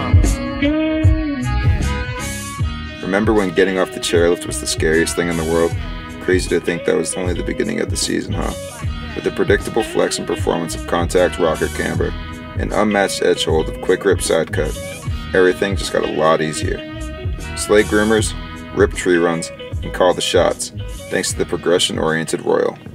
Remember when getting off the chairlift was the scariest thing in the world? Crazy to think that was only the beginning of the season, huh? With the predictable flex and performance of Contact Rocket Camber, and unmatched edge hold of QuickRip Sidecut, everything just got a lot easier. Slay groomers, rip tree runs, and call the shots, thanks to the progression-oriented Royal.